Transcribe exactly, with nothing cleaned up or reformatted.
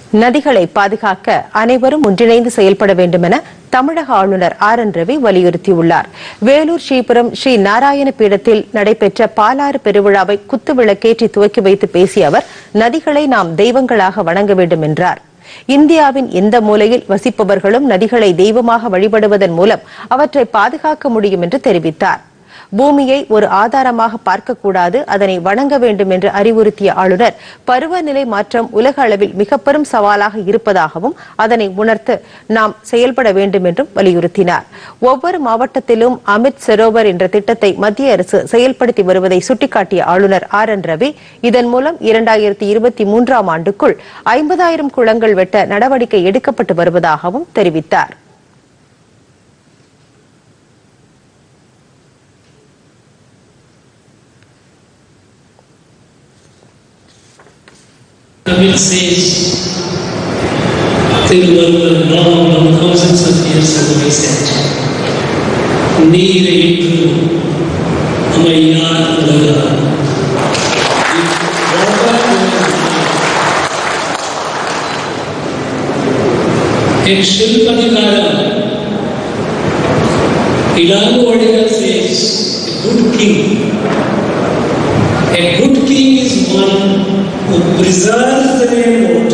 நதிகளை பாதுகாக்க அனைவரும் ஒன்றிணைந்து செயல்பட வேண்டும் என தமிழக ஆளுநர் ஆர் என் ரவி வலியுறுத்தியுள்ளார். வேலூர் ஸ்ரீபுரம் ஸ்ரீ நாராயண பீடத்தில் நடைபெற்ற பாலாறு பெருவிழாவை குத்துவிளக்கேற்றி துவக்கி வைத்து பேசிய அவர், நதிகளை நாம் தெய்வங்களாக வணங்க வேண்டும் என்றார். இந்தியாவின் எந்த மூலையில் வசிப்பவர்களும் நதிகளை தெய்வமாக வழிபடுவதன் மூலம் அவற்றை பாதுகாக்க முடியும் என்று தெரிவித்தார். பூமியை ஒரு ஆதாரமாக பார்க்கக்கூடாது, அதனை வணங்க வேண்டும் என்று அறிவுறுத்திய ஆளுநர், பருவநிலை மாற்றம் உலக அளவில் மிக பெரும் சவாலாக இருப்பதாகவும் அதனை உணர்த்து நாம் செயல்பட வேண்டும் என்றும் வலியுறுத்தினார். ஒவ்வொரு மாவட்டத்திலும் அமிர்த் சரோவர் என்ற திட்டத்தை மத்திய அரசு செயல்படுத்தி வருவதை சுட்டிக்காட்டிய ஆளுநர் ஆர் என் ரவி, இதன் மூலம் இரண்டாயிரத்தி இருபத்தி மூன்றாம் ஆண்டுக்குள் ஐம்பதாயிரம் குளங்கள் வெட்ட நடவடிக்கை எடுக்கப்பட்டு வருவதாகவும் தெரிவித்தார். Tamil says Thiruvarur long, long thousands of years ago he said, Neere itru amayyar ulaga. Ek Shilpadikaram, Ilalu Vadigal says, a good king. A good king is one who preserves the name of